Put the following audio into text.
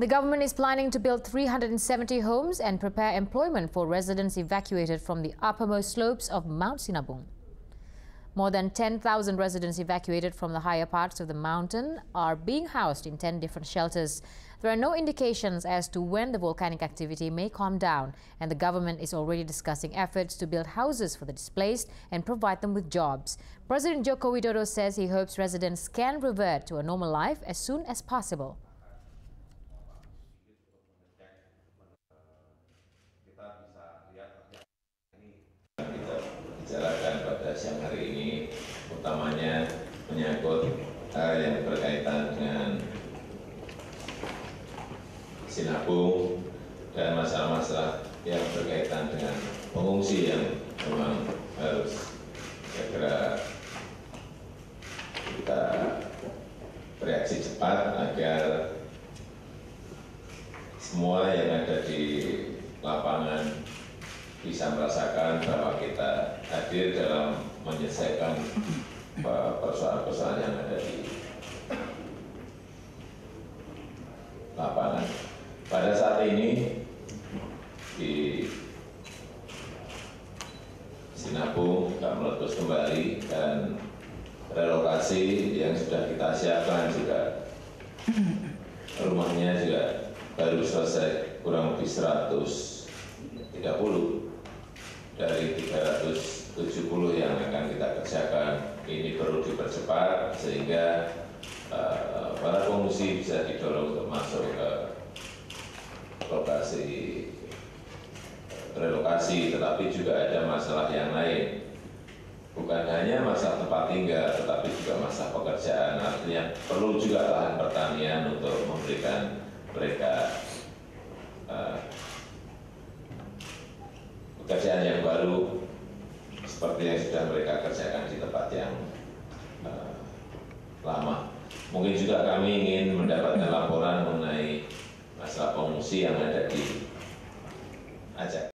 The government is planning to build 370 homes and prepare employment for residents evacuated from the uppermost slopes of Mount Sinabung. More than 10,000 residents evacuated from the higher parts of the mountain are being housed in 10 different shelters. There are no indications as to when the volcanic activity may calm down, and the government is already discussing efforts to build houses for the displaced and provide them with jobs. President Joko Widodo says he hopes residents can revert to a normal life as soon as possible. Bicarakan pada siang hari ini, utamanya menyangkut hal yang berkaitan dengan Sinabung dan masalah-masalah yang berkaitan dengan pengungsi yang memang harus segera kita bereaksi cepat agar semua yang ada di lapangan bisa merasakan bahwa kita hadir dalam menyelesaikan persoalan-persoalan yang ada di lapangan. Pada saat ini di Sinabung juga meletus kembali dan relokasi yang sudah kita siapkan juga rumahnya juga baru selesai kurang lebih 130 dari 370 yang akan kita kerjakan. Ini perlu dipercepat sehingga para pengungsi bisa didorong untuk masuk ke lokasi relokasi, tetapi juga ada masalah yang lain. Bukan hanya masalah tempat tinggal, tetapi juga masalah pekerjaan. Artinya perlu juga lahan pertanian untuk memberikan mereka pekerjaan yang baru seperti yang sudah mereka kerjakan di tempat yang lama. Mungkin juga kami ingin mendapatkan laporan mengenai masalah pengungsi yang ada di Aceh.